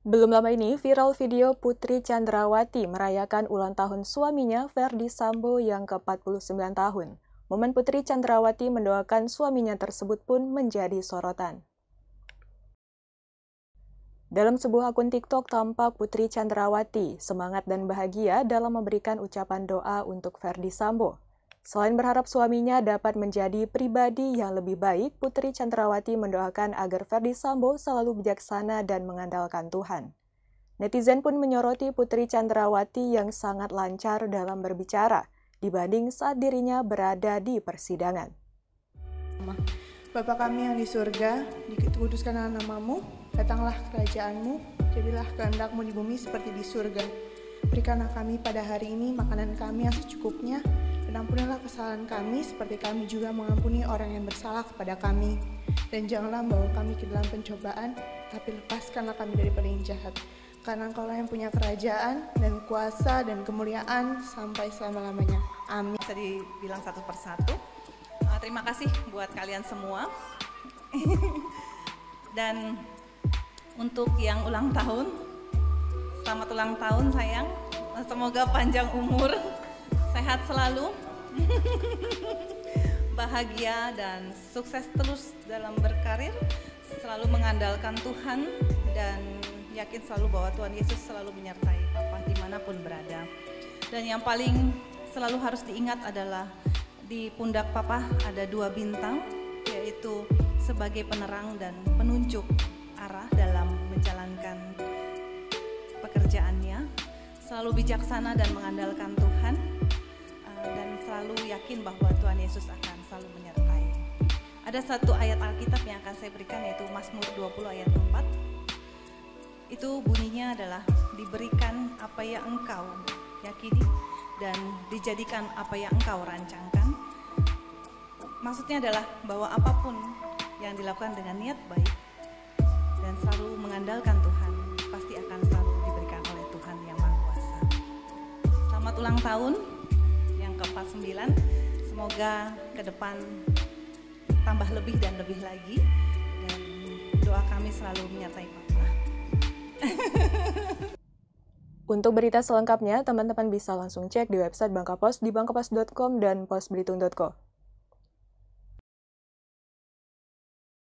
Belum lama ini, viral video Putri Chandrawati merayakan ulang tahun suaminya Ferdy Sambo yang ke-49 tahun. Momen Putri Chandrawati mendoakan suaminya tersebut pun menjadi sorotan. Dalam sebuah akun TikTok tampak Putri Chandrawati semangat dan bahagia dalam memberikan ucapan doa untuk Ferdy Sambo. Selain berharap suaminya dapat menjadi pribadi yang lebih baik, Putri Chandrawati mendoakan agar Ferdy Sambo selalu bijaksana dan mengandalkan Tuhan. Netizen pun menyoroti Putri Chandrawati yang sangat lancar dalam berbicara dibanding saat dirinya berada di persidangan. Bapa kami yang di surga, dikuduskanlah namamu, datanglah kerajaanmu, jadilah kehendakmu di bumi seperti di surga. Berikanlah kami pada hari ini makanan kami yang secukupnya, dan ampunilah kesalahan kami seperti kami juga mengampuni orang yang bersalah kepada kami. Dan janganlah membawa kami ke dalam pencobaan, tapi lepaskanlah kami dari yang jahat. Karena Engkaulah yang punya kerajaan dan kuasa dan kemuliaan sampai selama-lamanya. Amin. Bisa dibilang satu persatu. Terima kasih buat kalian semua. Dan untuk yang ulang tahun, selamat ulang tahun sayang. Semoga panjang umur, sehat selalu, bahagia dan sukses terus dalam berkarir, selalu mengandalkan Tuhan dan yakin selalu bahwa Tuhan Yesus selalu menyertai Papa dimanapun berada. Dan yang paling selalu harus diingat adalah di pundak Papa ada 2 bintang, yaitu sebagai penerang dan penunjuk arah dalam menjalankan pekerjaannya, selalu bijaksana dan mengandalkan Tuhan, dan selalu yakin bahwa Tuhan Yesus akan selalu menyertai. Ada satu ayat Alkitab yang akan saya berikan, yaitu Mazmur 20 ayat 4. Itu bunyinya adalah, diberikan apa yang engkau yakini dan dijadikan apa yang engkau rancangkan. Maksudnya adalah bahwa apapun yang dilakukan dengan niat baik dan selalu mengandalkan Tuhan, pasti akan selalu diberikan oleh Tuhan yang Maha Kuasa. Selamat ulang tahun yang ke-49. Semoga ke depan tambah lebih dan lebih lagi, dan doa kami selalu menyertai Papa. Untuk berita selengkapnya, teman-teman bisa langsung cek di website Bangka Pos di bangkapos.com dan posbelitung.co.